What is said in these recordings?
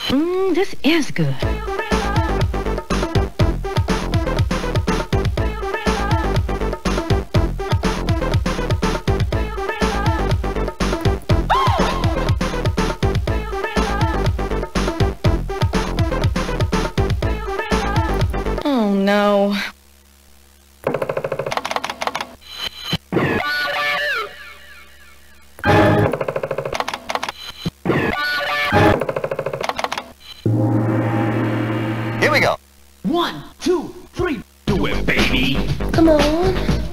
This is good. Oh, no. Here we go. 1, 2, 3. Do it, baby. Come on.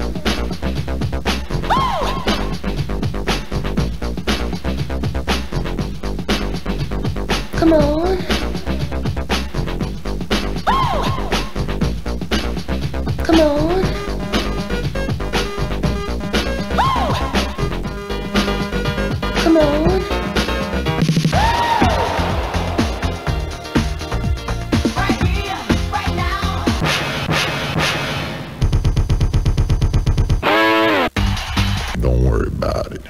Come on. Come on. Come on. Right here, right now. Don't worry about it.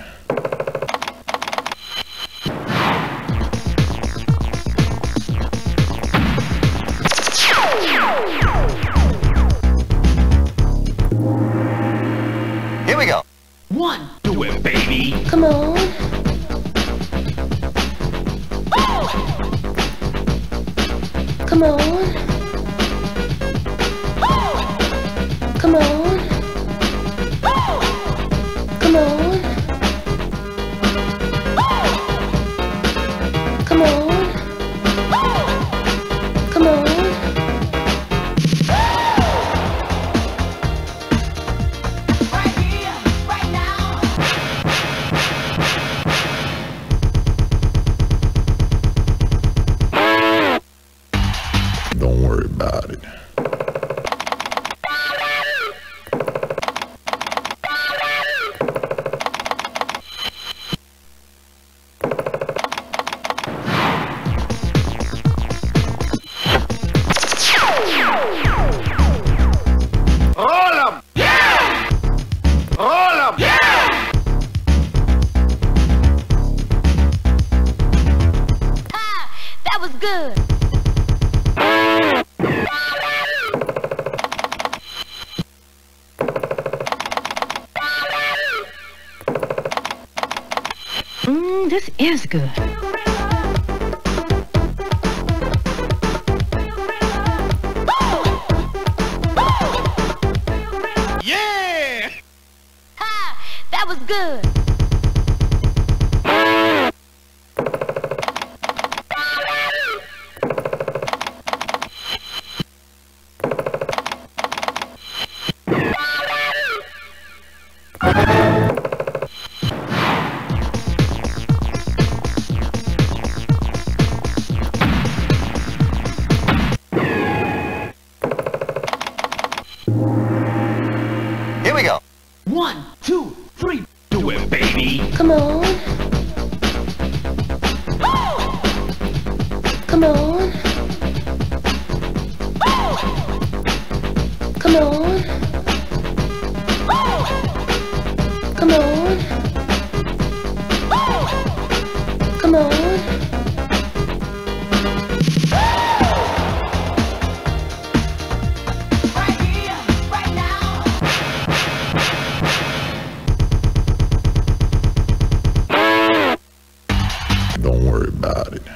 Here we go. 1. Do it, baby. Come on. Come on. Come on. Come on. Come on. Come on. Right here, right now. Don't worry about it. Roll 'em. Yeah. Roll 'em. Yeah. Ha! That was good. This is good. Yeah! Ha! That was good. Here we go. 1, 2, 3. Do it, baby. Come on. Come on. Come on. Come on. Come on. Right here, right now. Don't worry about it.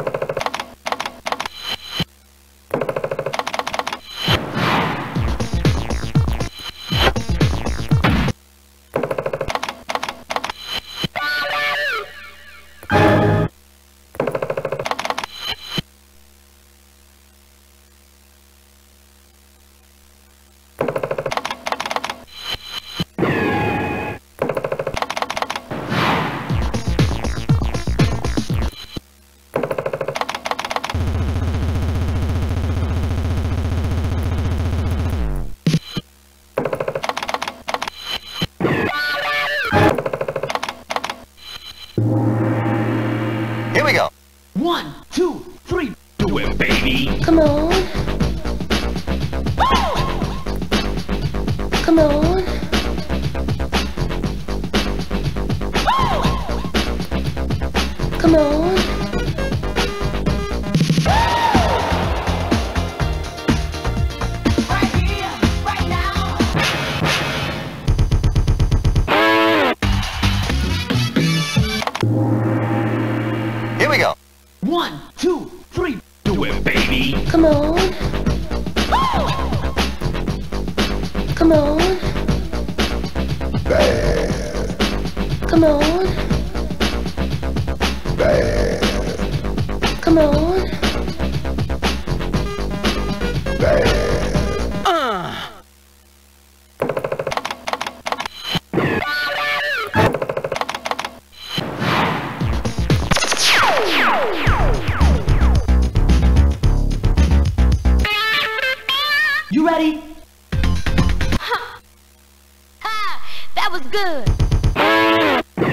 Here we go. 1, 2, 3. Do it, baby. Come on. Come on. Come on. 2, 3, do it, baby. Come on. Come on. Bad, Come on. bad, Come on. bad. You ready? Ha! That was good.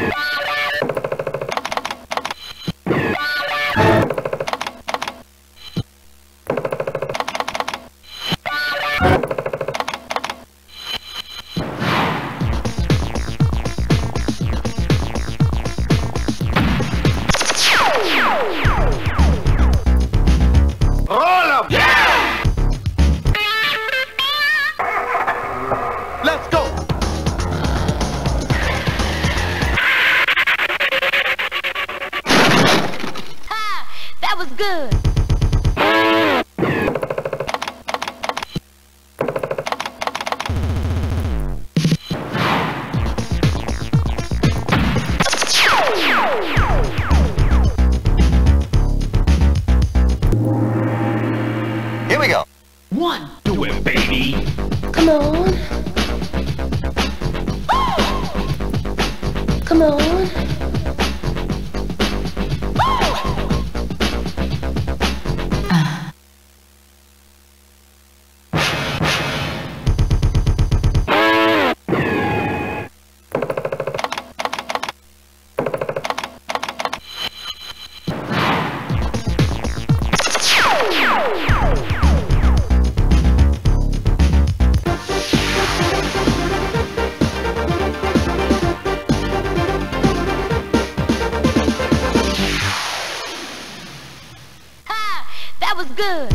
Roll 'em! Yeah! Let's go! Ha! That was good. Here we go. 1, do it, baby. Come on. Come on. Ha! That was good.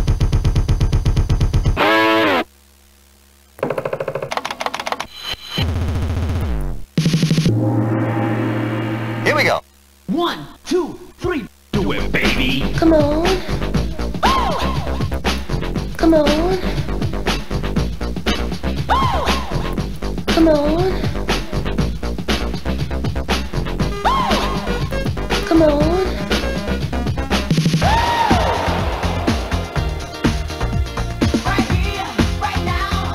Here we go. 1, 2, 3, do it, baby. Come on. Come on. Come on. Come on. Right here, right now.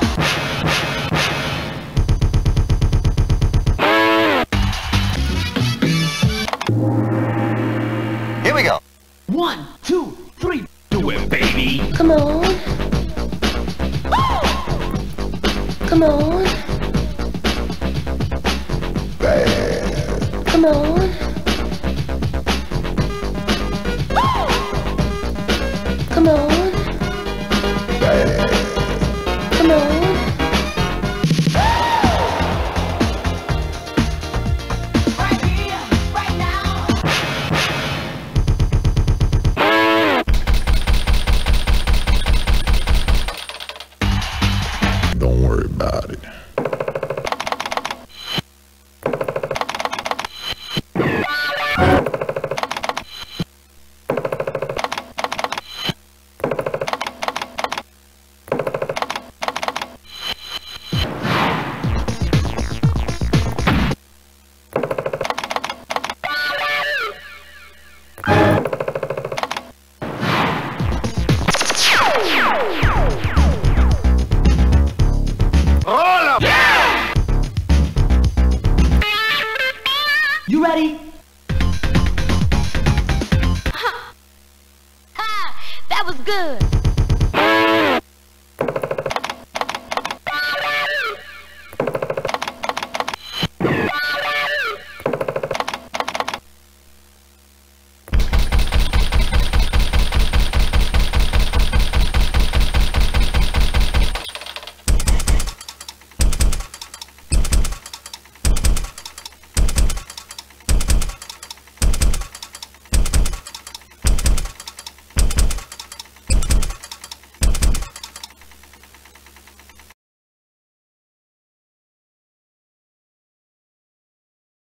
Here we go. 1, 2, 3, do it, baby. Come on. Come on. Bad, Come on. Come on. bad, Come on. Right here, right now. don't worry about it. Roll 'em! Yeah! You ready? Ha! That was good.